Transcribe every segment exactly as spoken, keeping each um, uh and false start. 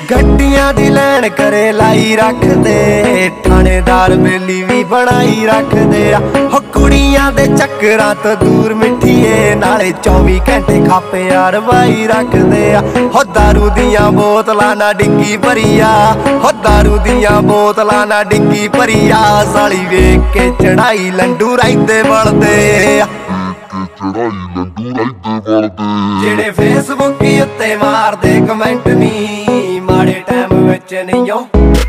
गड्डियां दी लैन करे लाई रख दे, थानेदार बेली भी बनाई रख दे। हो कुड़ियां दे चक्करां तो दूर मिठिए, नाले चौबी घंटे खापे यार बाई रख दे। हो दारू दियां बोतलां ना डिग्गी भरिया, हो दारू दियां बोतलां ना डिग्गी भरिया। साली वेख के चढ़ाई लंडू राइदे बलदे, जेड़े फेसबुक उत्ते मारदे कमेंट नी, माड़े टाइम विच नहीं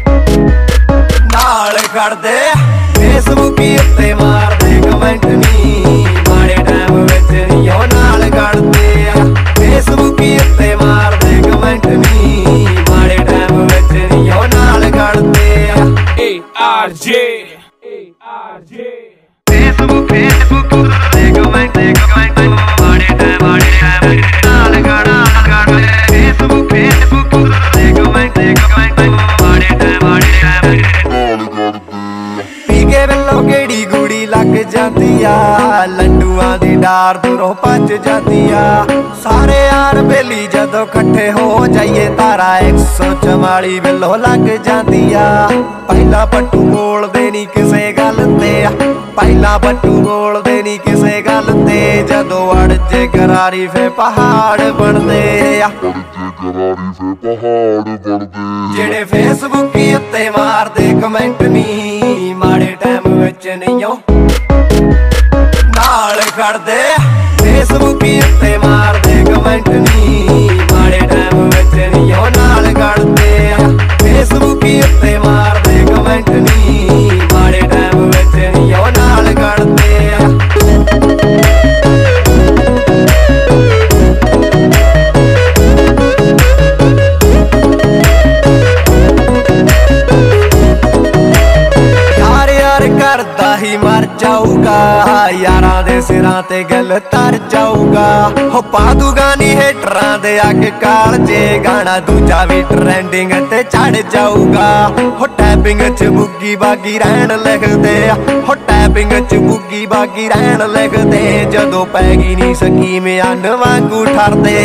नाल करदे। फेसबुक उत्ते मारदे कमेंट नी, माड़े टाइम विच नहीं नाल करदे। फेसबुक उत्ते मारदे कमेंट नी, माड़े टाइम विच नहीं नाल करदे। ए आर जे ए आर जे फेसबुक फेसबुक उत्ते कमेंट कमेंट माड़े टाइम माड़े टाइम नाल करदे। फेसबुक फेसबुक उत्ते कमेंट कमेंट माड़े टाइम माड़े टाइम नाल करदे। पी के वेलों केड़ी गुड़ी लग जाती आ, लड्डूआं दी डार दूरों भज जाती आ। सारे यार बेली जदों कट्ठे हो जाइए, तारा एक सौ चवाली वेलों लग जाती आ। पहला पट्टू बोलदे नी किसे गल ते, पहला पट्टू बोलदे नी किसे गल ते। जदों अड़ जे करारी फे पहाड़ बनदे, जेड़े फेसबुक उत्ते मारदे कमेंट नी, माड़े टाइम विच नहीं नाल करदे। फेसबुक उत्ते मारदे कमेंट नी, माड़े टाइम विच नहीं नाल करदे। फेसबुक उत्ते मारदे कमेंट नी, माड़े टाइम विच नहीं नाल करदे। करदा ही मर जाऊगा, यारां दे सिरां ते गल तर जाऊगा। हो पा दूगा नी हेटरां दे अग काल जे, गाना दूजा भी ट्रेंडिंग ते चढ़ जाऊगा। हो टैपिंग च बुग्गी बागी रहन लिखदे, हो टैपिंग च बुग्गी बागी रहन लिखदे। जदों पैगी नी स्कीम अंड वांगू ठरदे,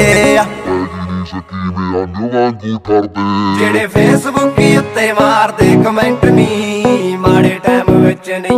जेड़े फेसबुक उत्ते मारदे कमेंट नी, माड़े टाइम विच नहीं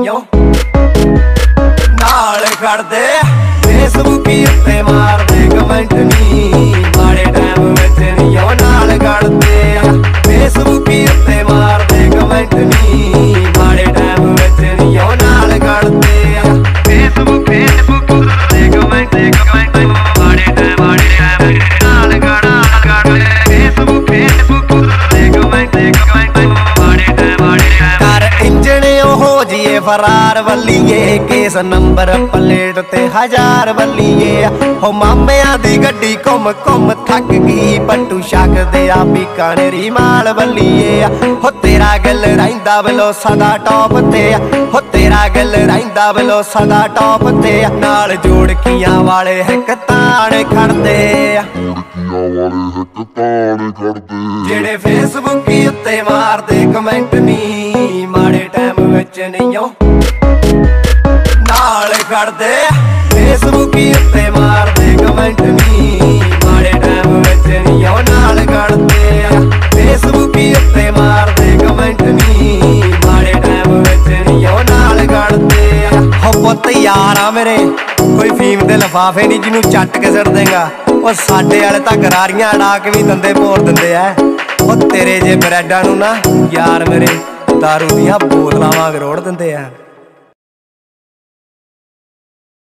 नाल करदे। फेसबुक उत्ते मारदे कमेंट नी, माड़े टाइम विच नहीं नाल करदे। फेसबुक उत्ते मारदे कमेंट नी, माड़े टाइम विच नहीं नाल करदे। फेसबुक फेसबुक उत्ते कमेंट कमेंट माड़े टाइम माड़े टाइम नाल करदे। फेसबुक फेसबुक उत्ते कमेंट कमेंट माड़े टाइम माड़े टाइम कर इंजने हो जिए फरार वल्लीए, केस नंबर प्लेट ते हजार वल्लीए। हो मामिया दी गड्डी घुम घुम थक गई, पट्टू शक दे आ बीकानेरी माल वल्लीए। हो तेरा गल रहिंदा वलो सदा टॉप ते, हो तेरा गल रहिंदा वलो सदा टॉप ते। नाल जोड़कियां वाले हिक ताण खड़दे, जेड़े फेसबुक उत्ते मारदे कमेंट नी, माड़े टाइम विच नहीं नाल करदे। फेसबुक उत्ते मारदे कमेंट नी, माड़े टाइम विच नहीं नाल करदे। फेसबुक उत्ते मारदे कमेंट नी, माड़े टाइम विच नहीं नाल करदे। हो पुत्त यार आ मेरे, कोई फीम दे लफाफे नहीं जिन्नू चट के सड़ देगा। ਉਹ ਸਾਡੇ ਵਾਲੇ ਤਾਂ ਗਰਾਰੀਆਂ ਅੜਾ ਕੇ ਵੀ ਦੰਦੇ ਭੋਰ ਦਿੰਦੇ ਐ। ਉਹ ਤੇਰੇ ਜੇ ਬਰੈਡਾਂ ਨੂੰ ਨਾ ਯਾਰ ਮੇਰੇ ਦਾਰੂ ਦੀਆਂ ਬੋਤਲਾਂ ਵਾਂਗ ਰੋੜ ਦਿੰਦੇ ਆ।